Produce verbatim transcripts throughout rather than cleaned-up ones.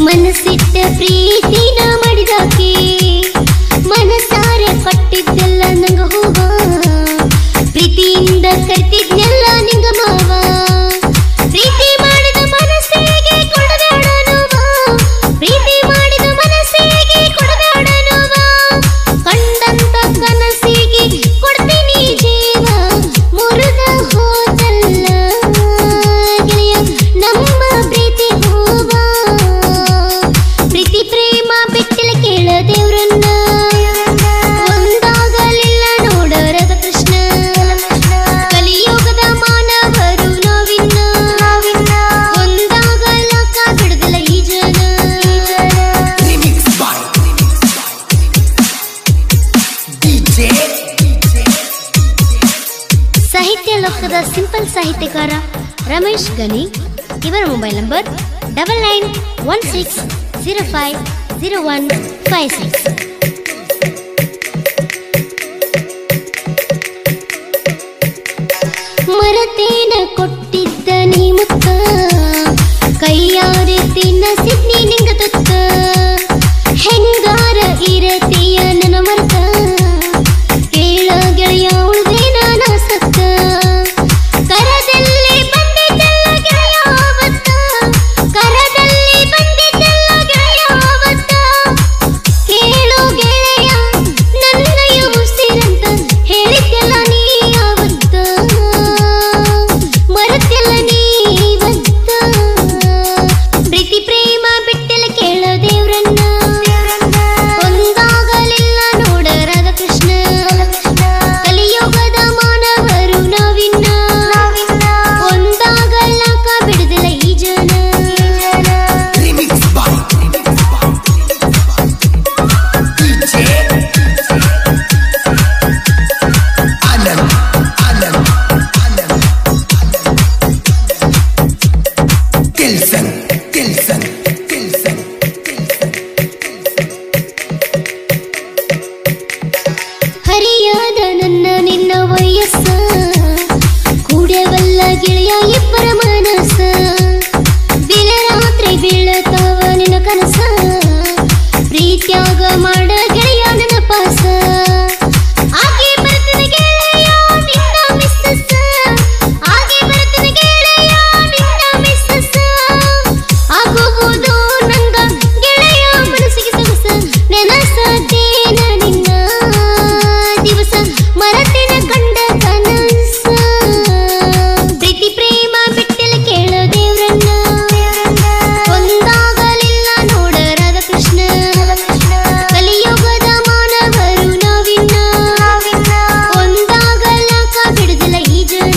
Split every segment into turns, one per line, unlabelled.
ಮನಸ್ಸಿಟ್ಟ ಪ್ರೀತಿನ ಮಾಡಿದಾಕಿ ಮನಸಾರೆ ಕೊಟ್ಟಿದ್ದೆಲ್ಲ ನಂಗ ಹೂವ ಪ್ರೀತಿಯಿಂದ ಕರ್ತಿದ್ನೆಲ್ಲ ನಿಂಗ ಮಾವ ಪ್ರೀತಿ ಮಾಡಿದ ಮನಸ್ಸಿಗೆ ಕೊಡಬೇಡ ನೋವ ಪ್ರೀತಿ ಮಾಡಿದ ಮನಸ್ಸಿಗೆ ಕೊಡಬೇಡ ನೋವ ಕಂಡಂತ ಕನಸಿಗೆ ಕೊಡ್ತೀನಿ ಜೀವ ಮುರಿದ ಹೋದಲ್ಲ ಗೆಳೆಯ ನಮ್ಮ ಪ್ರೀತಿ ಹೂವ ಪ್ರೀತಿ ಪ್ರೇಮ ಬಿಟ್ಟಲ ಕೇಳ ದೇವ್ರನ್ನ ಒಂದಾಗಲಿಲ್ಲ ನೋಡ ರಾಧ ಕೃಷ್ಣ ಕಲಿಯುಗದ ಮಾನವರು ನಾವಿನ್ನ ಒಂದಾಗಲಕ ಬಿಡುದಿಲ್ಲ ಈ ಜನ ಸಾಹಿತ್ಯ ಲೋಕದ ಸಿಂಪಲ್ ಸಾಹಿತ್ಯಕಾರ ರಮೇಶ್ ಗನಿ ಇವರ mobile number double nine one six zero five zero one five six. ಮರತೇನ ಕೊಟ್ಟಿದ್ದ ನೀ ಮುತ್ತ ಕೈಯಾರೆ ತಿನ್ನಸಿದ್ನಿ ನಿಂಗ ತುತ್ತ ಹೆಂಗಾರ ಇರತೀಯ ನನ್ನ ಮರ್ತ ಕೇಳ ಗೆಳೆಯ ಉಳ್ದೇನ ನಾ ಸತ್ತ ಕರದಲ್ಲಿ ಬಂದಿದ್ದಲ್ಲ ಗೆಳೆಯ ಅವತ್ತ ಕರದಲ್ಲಿ ಬಂದಿದ್ದಲ್ಲ ಗೆಳೆಯ ಅವತ್ತ ಕೇಳು ಗೆಳೆಯ ನನ್ನಯ ಉಸಿರಂತ ಹೇಳಿದ್ದೆಲ್ಲ ನೀ ಅವತ್ತ ಮರೆತಿಲ್ಲ ನೀ ಇವತ್ತ ಪ್ರೀತಿ ಪ್ರೇಮ ಬಿಟ್ಟೆಲ್ಲ ಕೇಳ ದೇವ್ರನ್ನ ಒಂದಾಗಲಿಲ್ಲ ನೋಡ ರಾಧ ಕೃಷ್ಣ ಕಲಿಯುಗದ ಮಾನವರು ನಾವಿನ್ನ ಒಂದಾಗಲಕ ಬಿಡುದಿಲ್ಲ ಈ ಜನ ಹರಿಯಾದ ನನ್ನ ನಿನ್ನ ವಯಸ್ಸ ಕೂಡವಲ್ಲ ಗೆಳೆಯ ಇಬ್ಬರ ಮನಸ್ಸ ಬಿಳರಾತ್ರಿ ಬೀಳತಾವ ನಿನ್ನ ಕನಸ ಪ್ರೀತ್ಯಾಗ ಮಾಡ ಗೆಳೆಯ ನನ್ನ ಪಾಸ ಆಗಿ ಬರ್ತೀನಿ ಗೆಳೆಯ ನಿನ್ನ ಮಿಸ್ಸಸ್ ಆಗಿ ಬರ್ತೀನಿ ಗೆಳೆಯ ನಿನ್ನ ಮಿಸ್ಸಸ್ ಆಗುವುದು ನಂಗ ಗೆಳೆಯ ಮನಸ್ಸಿಗೆ ಸೊಗಸ ನೆನಸದೇನ ನಿನ್ನ ದಿವಸ ಮರತಿನ ಕಂಡ ಕನಸ ಪ್ರೀತಿ ಪ್ರೇಮ ಬಿಟ್ಟೆಲ್ಲ ಕೇಳ ದೇವ್ರನ್ನ ಒಂದಾಗಲಿಲ್ಲ ನೋಡ ರಾಧ ಕೃಷ್ಣ ಕಲಿಯುಗದ ಮಾನವರು ನಾವಿನ್ನ ಒಂದಾಗಲಕ ಬಿಡುದಿಲ್ಲ ಈ ಜನ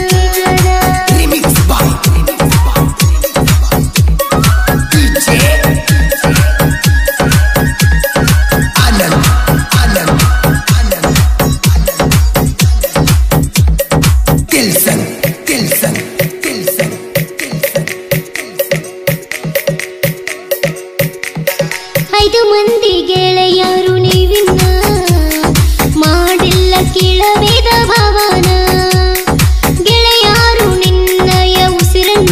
ಐದು ಮಂದಿ ಗೆಳೆಯರು ನೀವಿನ್ನ ಮಾಡಿಲ್ಲ ಕೇಳಬೇದ ಭಾವನ ಗೆಳೆಯಾರು ನಿನ್ನಯ ಉಸಿರನ್ನ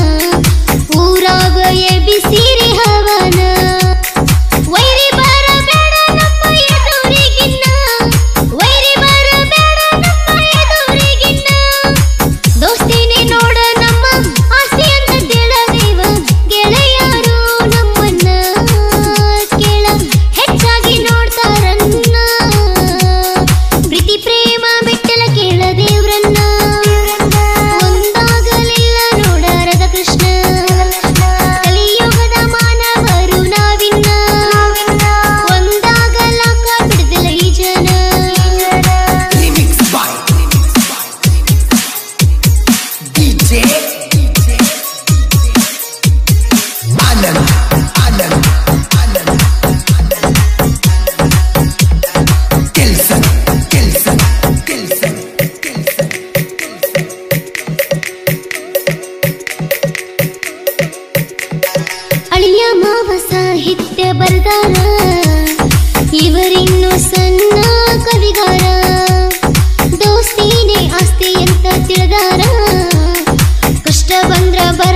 ಊರಾಗ ಎಬಿಸಿರಿ ಹವನ ವೈರಿ ಬರಬೇಡ ನಮ್ಮ ಎದುರಿಗಿನ್ನ ವೈರಿ ಬರಬೇಡ ನಮ್ಮ ಎದುರಿಗಿನ್ನ ದೋಸ್ತಿನೇ ನೋಡ ನಮ್ಮ ಆಸ್ತಿ ಅಂತ ತಿಳದೇವ ಗೆಳೆಯರು ನಮ್ಮನ್ನ ಕೇಳ ಹೆಚ್ಚಾಗಿ ನೋಡ್ತಾರನ್ನ ಪ್ರೀತಿ ಪ್ರೇಮ ಬಿಟ್ಟಲ ಕೇಳ ದೇವ್ರನ್ನ ಒಂದಾಗಲಿಲ್ಲ ನೋಡ ರಾಧ ಕೃಷ್ಣ ಕಲಿಯುಗದ ಮಾನವರು ನಾವಿನ್ನ ಒಂದಾಗಲಕ ಬಿಡುದಿಲ್ಲ ಈ ಜನ ಅಳಿಯ ಮಾವ ಸಾಹಿತ್ಯ ಬರದಾರ ಇವರಿನ್ನು ಸಣ್ಣ ಕವಿಗಾರ ದೋಸ್ತಿನೇ ಆಸ್ತಿ ಅಂತ ತಿಳಿದಾರ ಕಷ್ಟ ಬಂದ್ರ